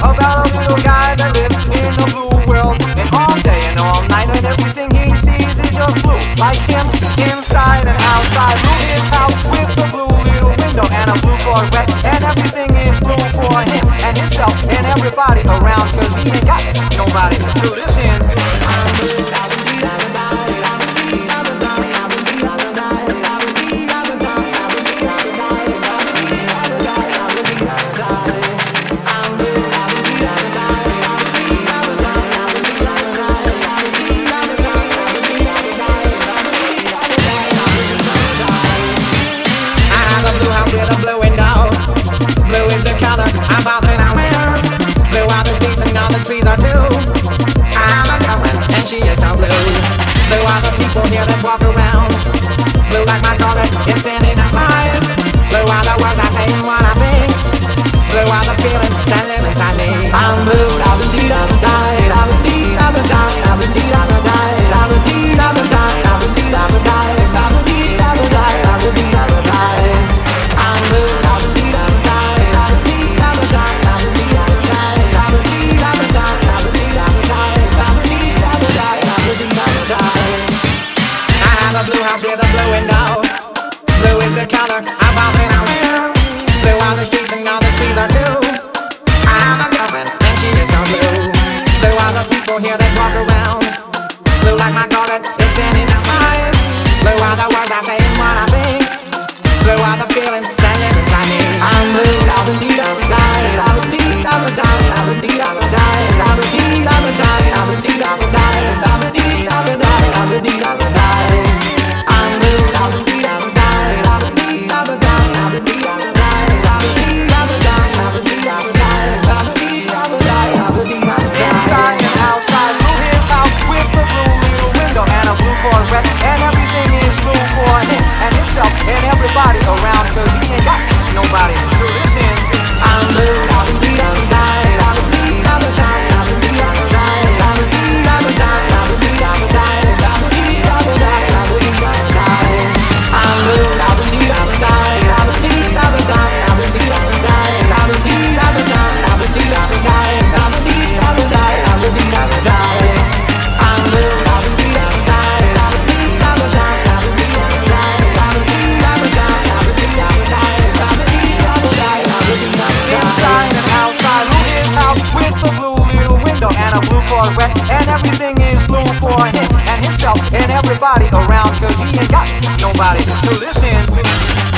about a little guy that lives in a blue world, and all day and all night, and everything he sees is just blue. Like him, inside and outside. Blue his house with a blue little window and a blue Corvette, and everything is blue for him and himself and everybody around, cause he ain't got nobody to listen. Here that walk around, blue like my car that it's standing outside. Blue are the words I say and what I think. Blue are the feelings that live inside me. I'm blue, I'm indeed, I'm died, I'm indeed, I'm died, I'm indeed, I'm died, I'm indeed, I'm died, I'm indeed, I'm died, I'm indeed, I'm died, I'm indeed, I'm died. I'm blue, I'm indeed, I'm died, I'm indeed, I'm died, I'm indeed, I'm died, I'm indeed, I'm died, I'm indeed, I'm died, I'm indeed, I'm died, I'm indeed, I'm died. A blue house with a blue window. Blue is the color I'm walking around. Blue are the streets and all the trees are too. I have a girlfriend and she is so blue. Blue are the people here that walk around. Blue like my car that it's standing outside. Blue are the words I say and what I think. Blue are the feelings that live inside me. I'm blue, I'm indeed, I'm died, I'm indeed, I'm died, I'm indeed, I'm died, I'm indeed, I'm died, I'm indeed, I'm died, I'm indeed, I'm died, I'm indeed, I'm died. And everything is blue for him and himself and everybody around, cause he ain't got nobody to listen. I'm blue, I'm indeed, I'm died, I'm indeed, I'm died, I'm indeed, I'm died, I'm indeed, I'm died, I'm indeed, I'm died, I'm indeed, I'm died, I'm indeed, I'm died. I'm blue, I'm indeed, I'm died, I'm indeed, I'm died, I'm indeed, I'm died, I'm indeed, I'm died, I'm indeed, I'm died, I'm indeed, I'm died, I'm indeed, I'm died. I'm blue, I'm indeed, I'm died. Inside and outside, blue his house with a blue little window and a blue Corvette, and everything is blue for him and himself and everybody around, cause he ain't got nobody to listen.